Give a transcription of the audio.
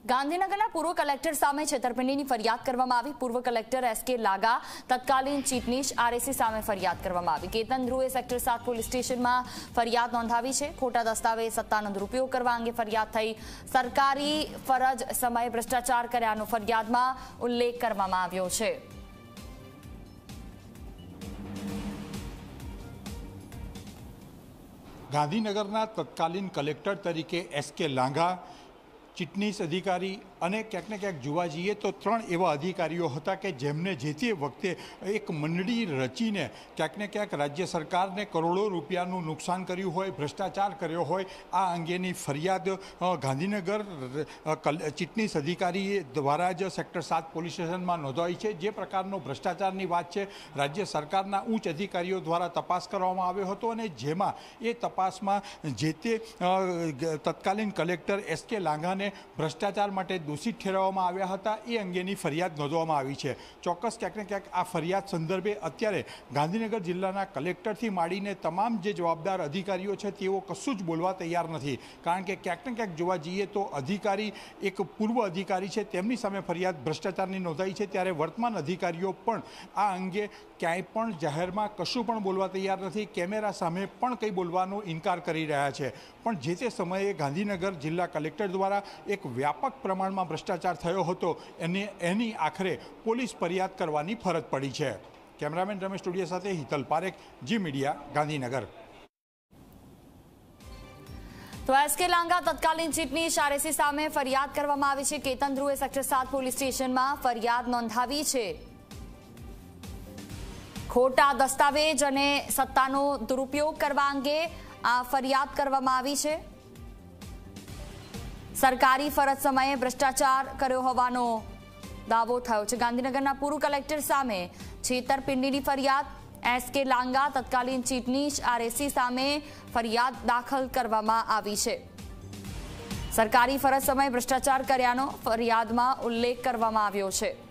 ગાંધીનગરના પૂર્વ કલેક્ટર સામે છેતરપિંડીની ફરિયાદ કરવામાં આવી। પૂર્વ કલેક્ટર એસકે લાગા તત્કાલીન ચીટનીશ આરએસી સામે ફરિયાદ કરવામાં આવી। કેતન ધ્રુવે સેક્ટર 7 પોલીસ સ્ટેશનમાં ફરિયાદ નોંધાવી છે। ખોટા દસ્તાવેજ સત્તાનો દુરુપયોગ કરવા અંગે ફરિયાદ થઈ। સરકારી ફરજ સમયે ભ્રષ્ટાચાર કર્યાનો ફરિયાદમાં ઉલ્લેખ કરવામાં આવ્યો છે। ગાંધીનગરના તત્કાલીન કલેક્ટર તરીકે એસકે લાંઘા ચીટનીશ અધિકારી અને ક્યાંક ને ક્યાંક જોવા જઈએ તો 3 એવા અધિકારીઓ હતા કે જેમને જે તે વખતે એક મંડળી રચીને ક્યાંક ને ક્યાંક રાજ્ય સરકારને કરોડો રૂપિયાનું નુકસાન કર્યું હોય, ભ્રષ્ટાચાર કર્યો હોય, આ અંગેની ફરિયાદ ગાંધીનગર ચીટનીશ અધિકારી દ્વારા જ સેક્ટર 7 પોલીસ સ્ટેશનમાં નોંધાઈ છે। જે પ્રકારનો ભ્રષ્ટાચારની વાત છે, રાજ્ય સરકારના ઉચ્ચ અધિકારીઓ દ્વારા તપાસ કરવામાં આવ્યો હતો અને જેમાં એ તપાસમાં જે તે તત્કાલીન કલેક્ટર એસકે લાંઘાને ભ્રષ્ટાચાર માટે દોષિત ઠેરવવામાં આવ્યા હતા। એ અંગેની ફરિયાદ નોંધવામાં આવી છે। ચોક્કસ ક્યાંક ને ક્યાંક આ ફરિયાદ સંદર્ભે અત્યારે ગાંધીનગર જિલ્લાના કલેક્ટરથી માંડીને તમામ જે જવાબદાર અધિકારીઓ છે તેઓ કશું જ બોલવા તૈયાર નથી, કારણ કે ક્યાંક ને ક્યાંક જોવા જઈએ તો અધિકારી એક પૂર્વ અધિકારી છે, તેમની સામે ફરિયાદ ભ્રષ્ટાચારની નોંધાઈ છે, ત્યારે વર્તમાન અધિકારીઓ પણ આ અંગે ક્યાંય પણ જાહેરમાં કશું પણ બોલવા તૈયાર નથી। કેમેરા સામે પણ કંઈ બોલવાનો ઇનકાર કરી રહ્યા છે। પણ જે તે સમયે ગાંધીનગર જિલ્લા કલેક્ટર દ્વારા એક વ્યાપક પ્રમાણમાં ભ્રષ્ટાચાર થયો હતો અને એની આખરે પોલીસ ફરિયાદ કરવાની ફરજ પડી છે। કેમેરામેન રમેશ ટોડિયા સાથે હિતલ પારેખ, જી મીડિયા, ગાંધીનગર। તો એસકે લાંઘા તત્કાલીન ચીટનીશ આરએસી સામે ફરિયાદ કરવામાં આવી છે। કેતન ધ્રુવે સેક્ટર 7 પોલીસ સ્ટેશનમાં ફરિયાદ નોંધાવી છે। ખોટા દસ્તાવેજ અને સત્તાનો દુરુપયોગ કરવા અંગે આ ફરિયાદ કરવામાં આવી છે। સરકારી ફરજ સમયે ભ્રષ્ટાચાર કર્યો હોવાનો દાવો થયો છે। ગાંધીનગરના પૂર્વ કલેક્ટર સામે છેતરપિંડીની ફરિયાદ, એસકે લાંઘા તત્કાલીન ચીટનીશ આરએસી સામે ફરિયાદ દાખલ કરવામાં આવી છે। સરકારી ફરજ સમયે ભ્રષ્ટાચાર કર્યાનો ફરિયાદમાં ઉલ્લેખ કરવામાં આવ્યો છે।